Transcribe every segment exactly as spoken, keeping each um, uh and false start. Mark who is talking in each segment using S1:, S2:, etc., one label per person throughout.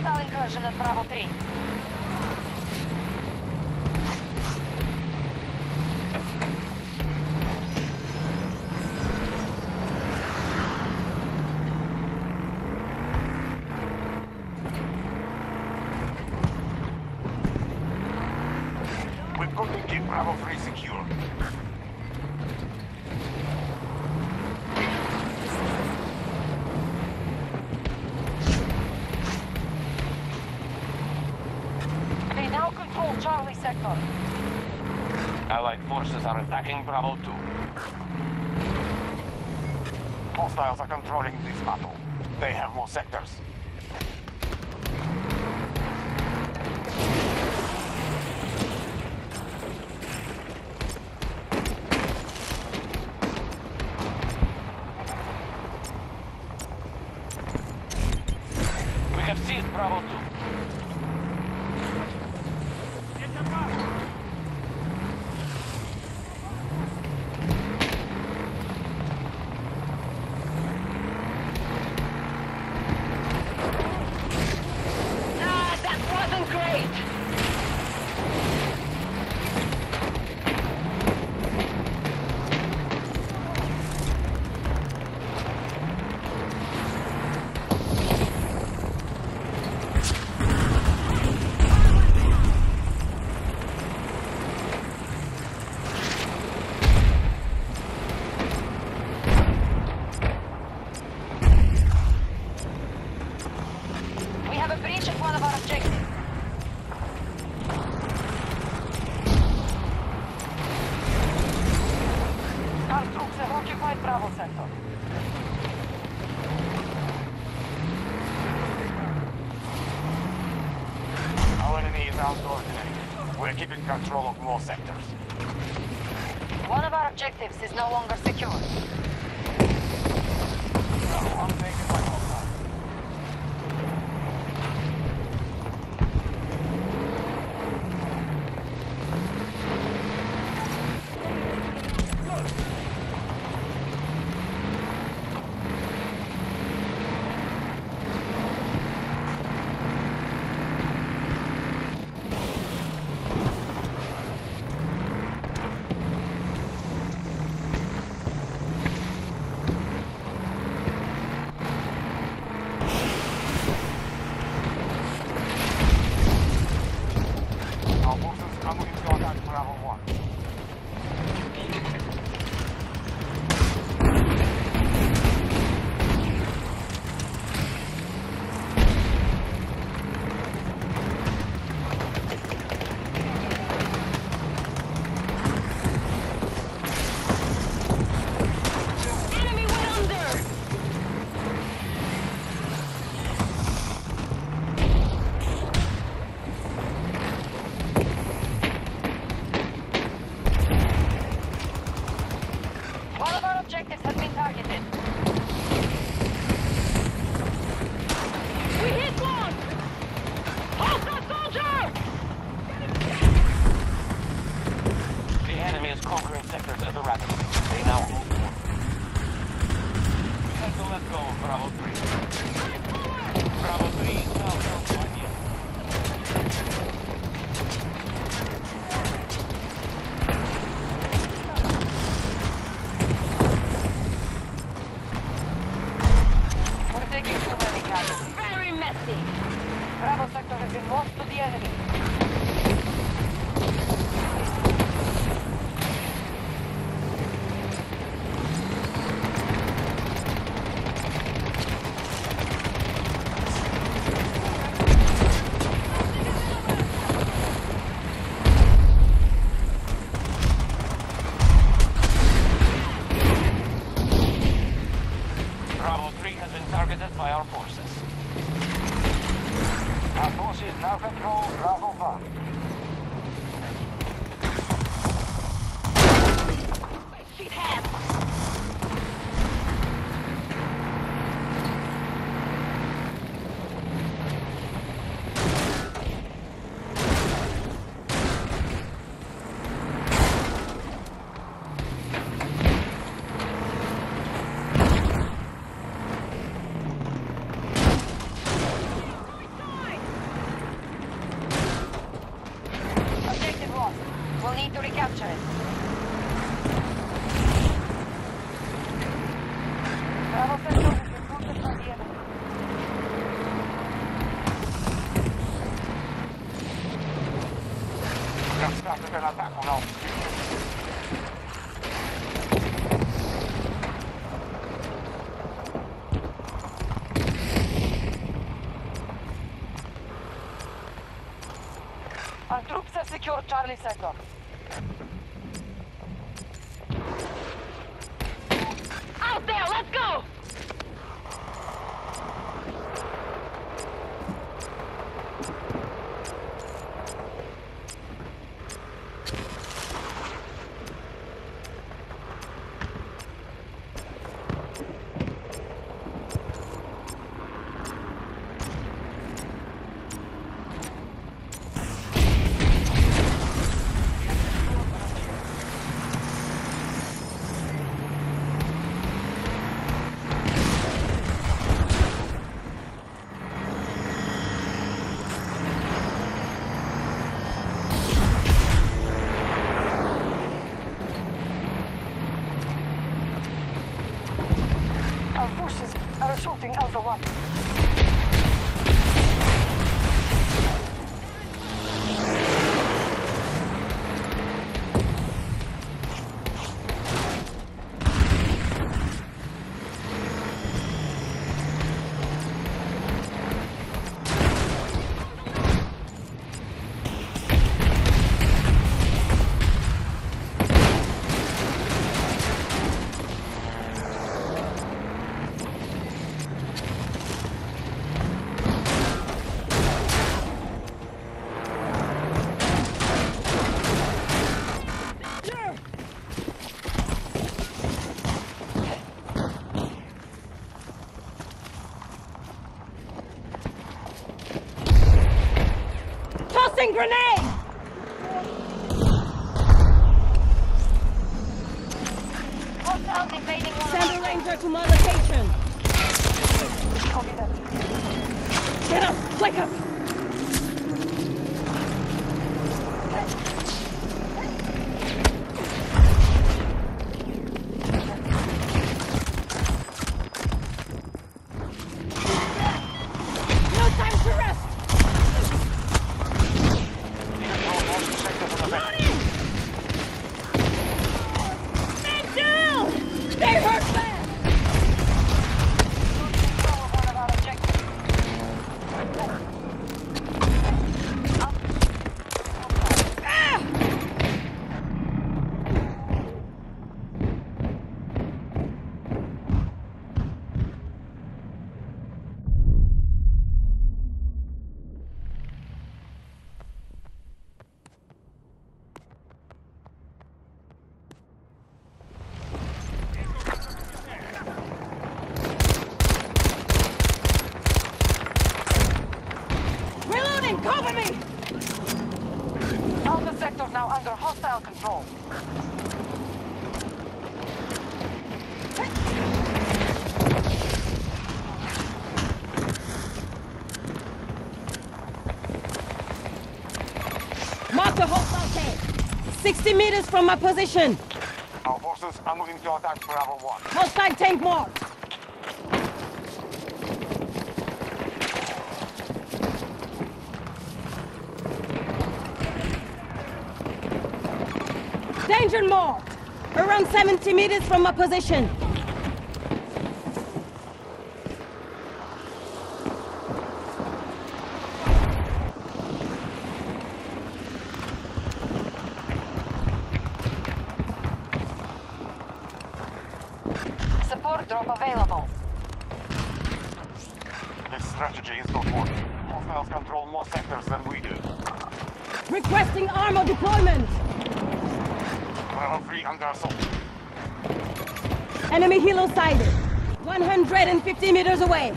S1: Hostile incursion at Bravo three.
S2: We've got to keep Bravo three secure.
S1: They now control Charlie sector.
S2: Allied forces are attacking Bravo two. Hostiles are controlling this battle. They have more sectors. We have seized Bravo two.
S1: Ah, that wasn't great! We have a breach at one of our objectives. Our troops have occupied Bravo sector.
S2: Our enemy is outcoordinated. We're keeping control of more sectors.
S1: One of our objectives is no longer secure.
S2: I'm taken by hostile. Our forces are moving to attack Bravo one.
S1: Enemy went under! One of our objectives has been targeted. We hit one! Hostile soldier!
S2: The enemy is conquering sectors at a rapid pace. They now hold more. We have to let go of Bravo three. Bravo three is now held by the enemy.
S1: We're taking too many casualties. Very messy. Bravo sector has been lost to the enemy.
S2: Bravo three has been targeted by our forces. Our forces now control Bravo one.
S1: She has.
S2: l'attacco now.
S1: Our troops have secured Charlie sector. Out there, let's go! Our forces are assaulting Alpha one. Tossing grenade! Hostiles invading one.
S3: Send a ranger to my location.
S1: Copy that.
S3: Get up, quicker! No time to rest! Loading! Man down! They hurt bad!
S1: One of our objectives.
S3: Ah! Reloading! Cover me!
S1: Alpha sector now under hostile control.
S3: Mark the hostile tank! sixty meters from my position!
S2: Our forces are moving to attack Bravo one.
S3: Hostile tank marked! Danger marked! Around seventy meters from my position!
S1: Support drop available.
S2: This strategy is not working. Hostiles control more sectors than we do.
S3: Requesting armor deployment!
S2: Bravo three under assault.
S3: Enemy helo sighted! one hundred fifty meters away!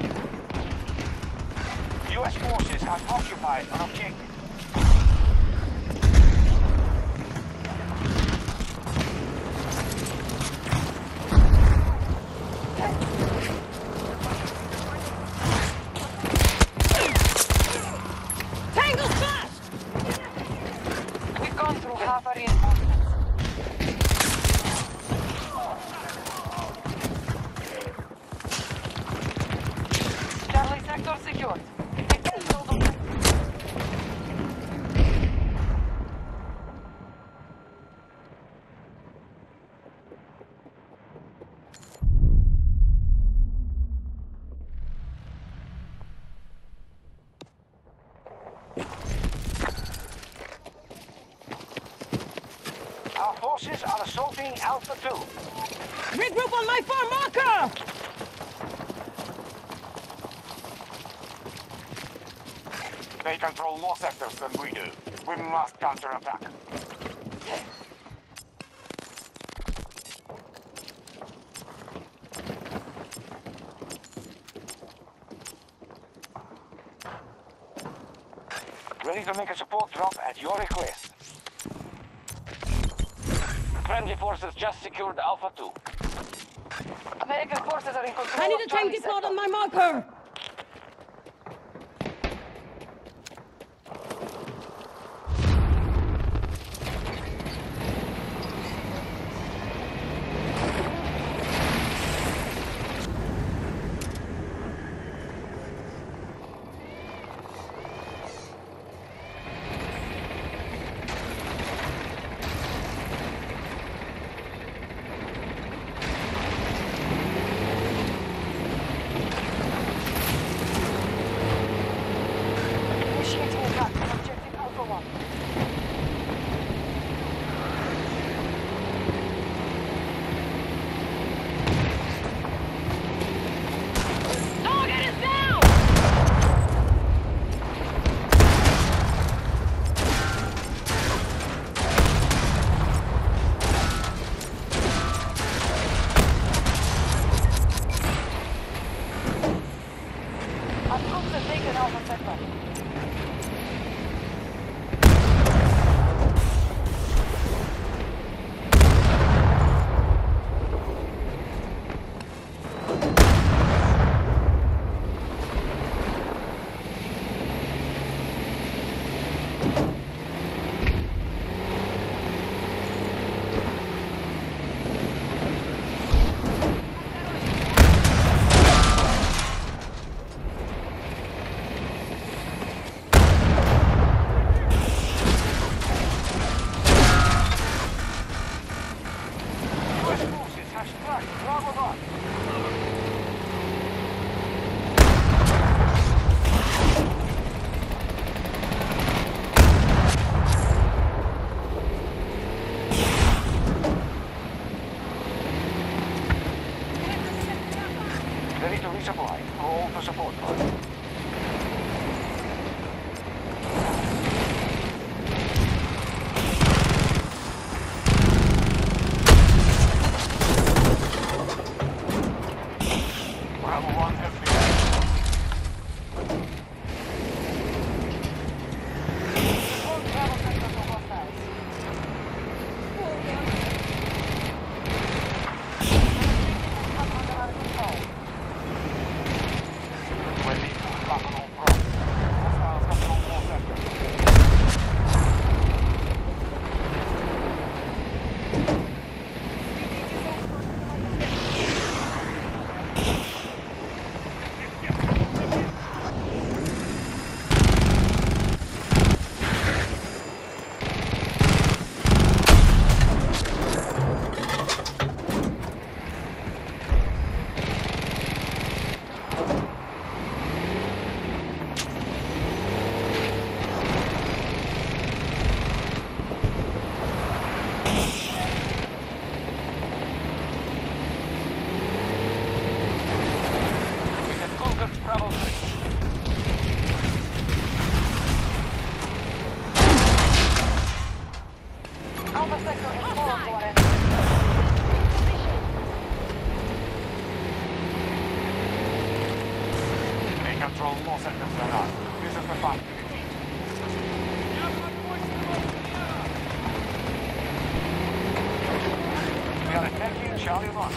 S2: U S forces have occupied an objective.
S1: sector secured. Cancel the...
S2: Our forces are assaulting Alpha two.
S3: Regroup on my far marker!
S2: They control more sectors than we do. We must counterattack. Ready to make a support drop at your request. Friendly forces just secured Alpha two.
S1: American forces are in control
S3: I need
S1: of
S3: a tank
S1: Charlie
S3: deployed
S1: sector.
S3: on my marker!
S1: Initiating attack on objective Alpha one.
S3: Target is down!
S1: Our troops have taken Alpha sector.
S2: U S forces have struck Bravo one. Ready to resupply. Roll for support point. Bravo one has been...
S1: All travel sectors are hostile. Up under our control.
S2: Ready to lock on all fronts. Hostiles control more sectors. We have conquered Bravo three.
S1: Alpha sector is forward to our enemy.
S2: They control more sectors than us. This is the fight. We are attacking Charlie one.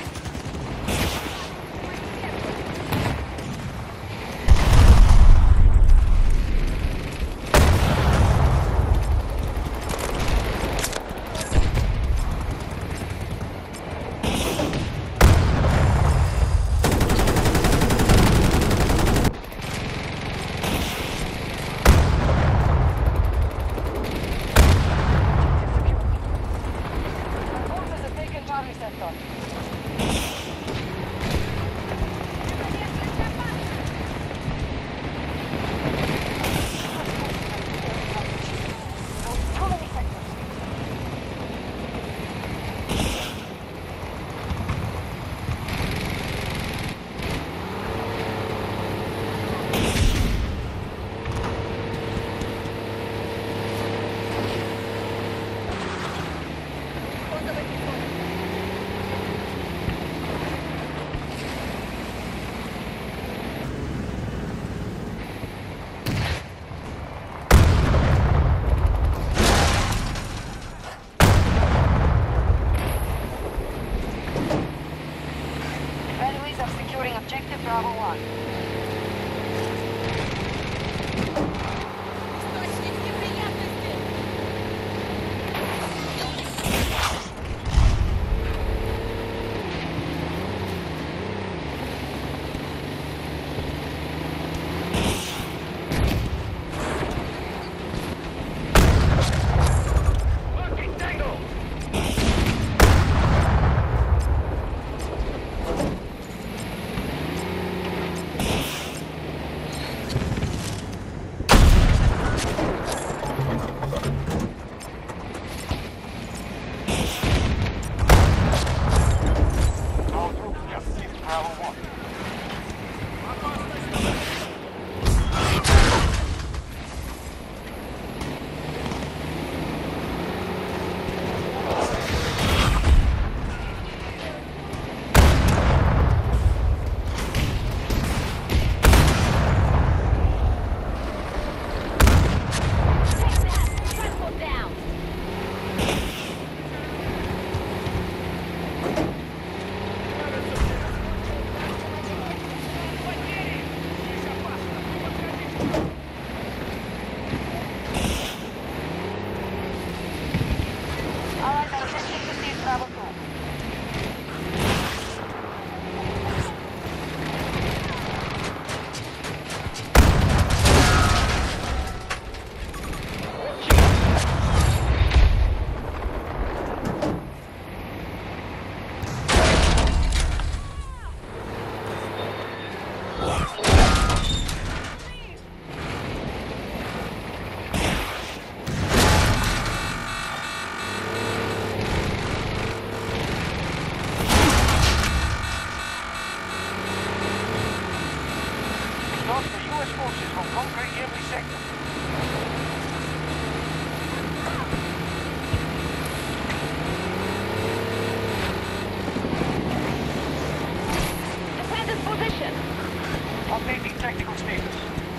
S2: Updating technical status.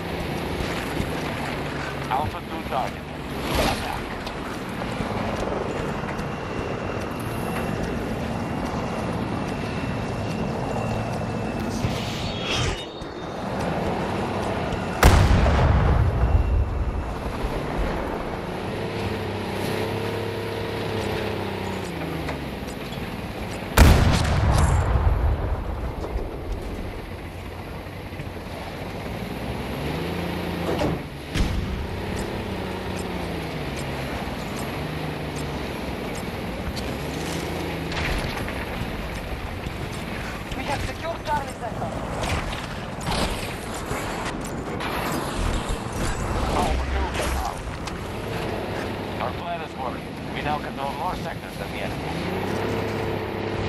S2: Alpha two target. Attack. We now control more sectors than the enemy.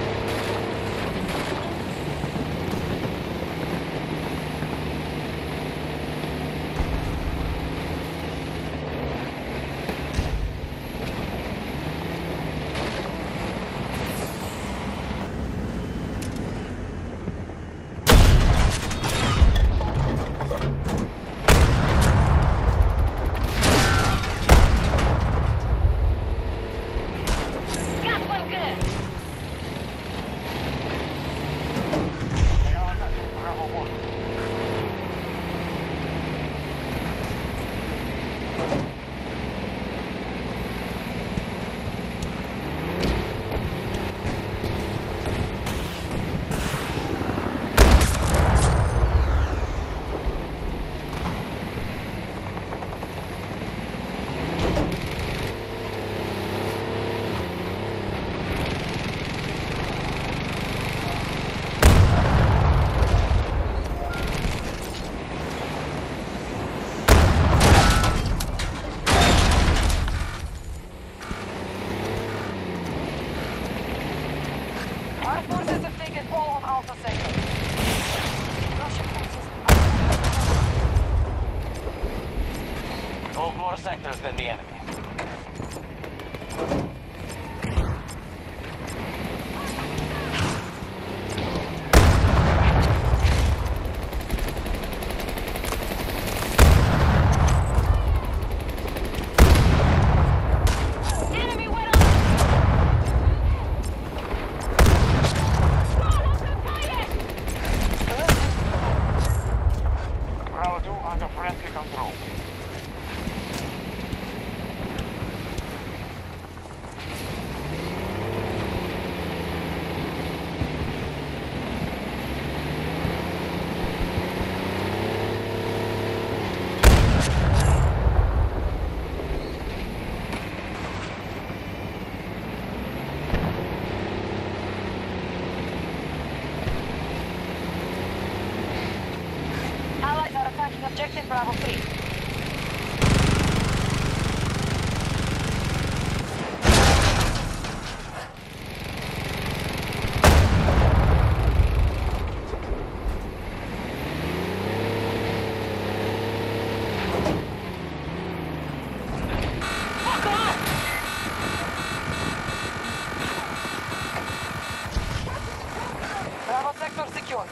S1: Our forces have taken all of Alpha Sector. Russian forces...
S2: Hold more sectors than the enemy. control.
S1: Allies are attacking objective Bravo three. Bravo sector secure.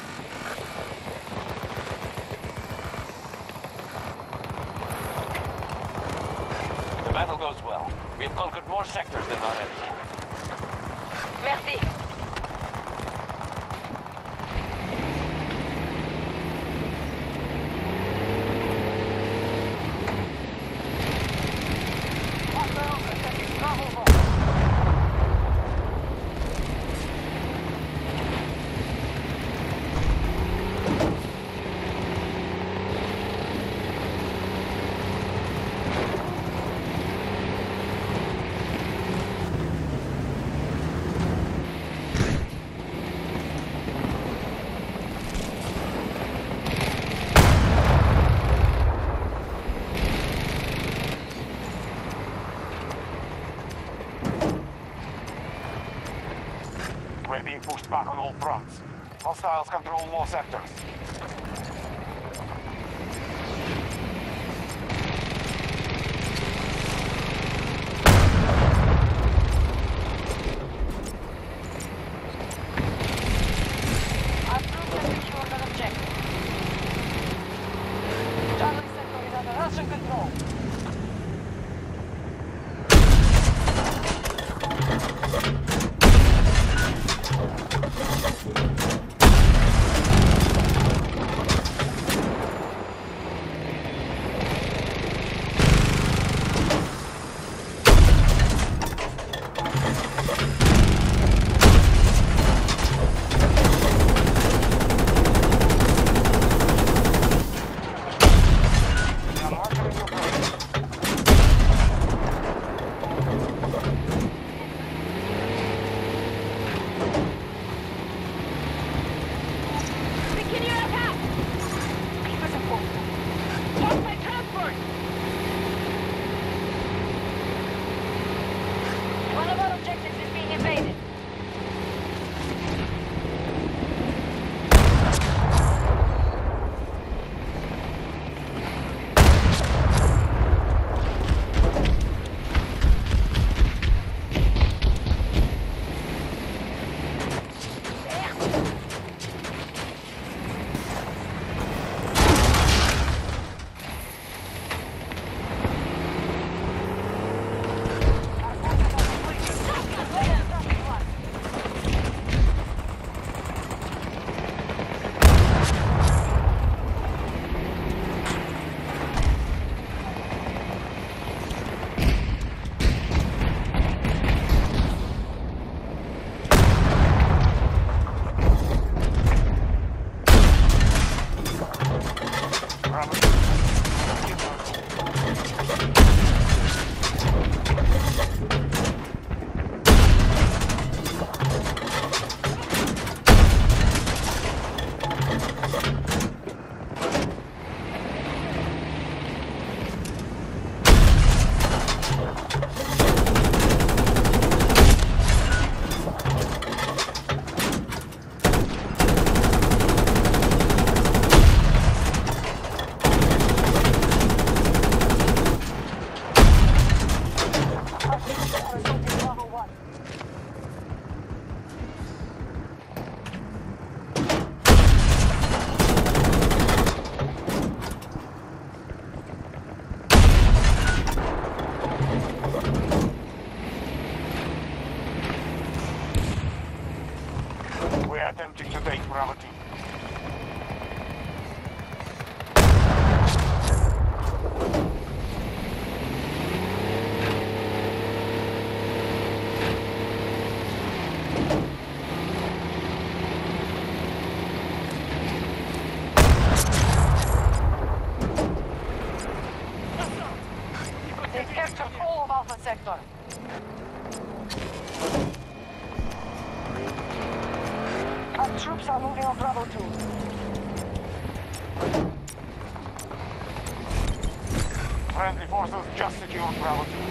S2: The battle goes well. We have conquered more sectors than our enemy.
S1: Merci. Hostiles attacking Bravo one.
S2: We're being pushed back on all fronts. Hostiles control more sectors.
S1: Our troops have secured an objective. Charlie sector is under Russian control.
S2: They are marking your place.
S1: Begin your attack! Keep us informed. Stop my transport! One of our objectives is being invaded. sector. Our troops are moving on Bravo two.
S2: Friendly forces just secured Bravo two.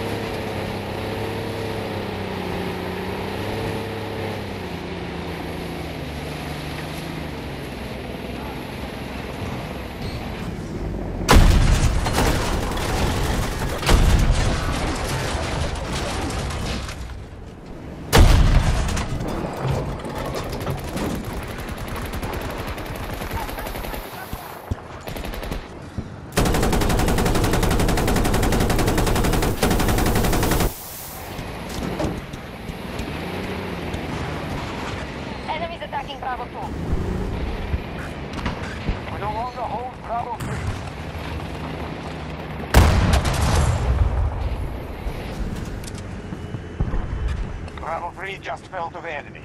S1: Enemies attacking Bravo two.
S2: We no longer hold Bravo three. Bravo three just fell to the enemy.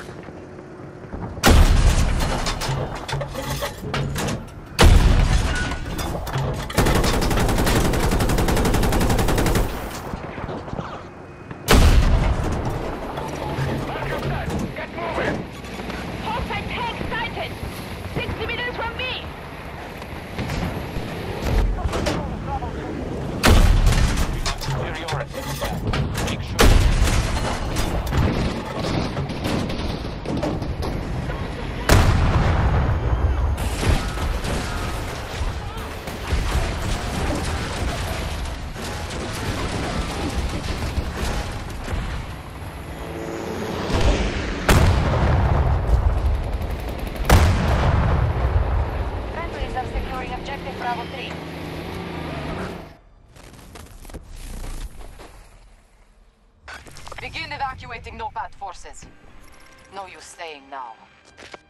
S2: Get moving!
S1: Hostile tank sighted! sixty meters from me!
S2: Superiority. Make sure.
S1: Friendlies are securing objective Bravo three. Begin evacuating NOPAD forces. No use staying now.